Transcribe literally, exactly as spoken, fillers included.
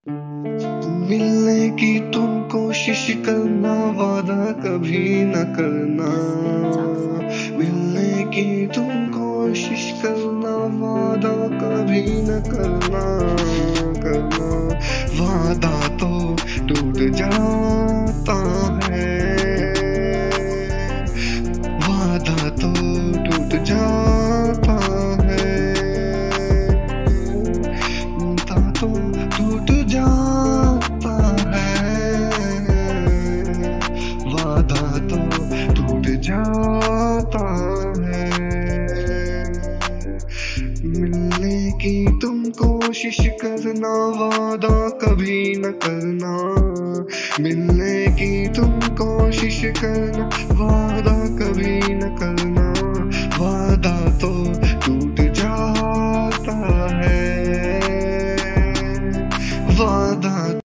मिलने की तुम कोशिश करना, वादा कभी न करना। मिलने की तुम कोशिश करना, वादा कभी न करना करना। वादा तो टूट जाता है, वादा तो टूट जाता है, वादा तो टूट जाता है, वादा तो टूट जाता है। मिलने की तुम कोशिश करना, वादा कभी न करना। मिलने की तुम कोशिश करना, वादा कभी न करना। वादा तो टूट जाता है, वादा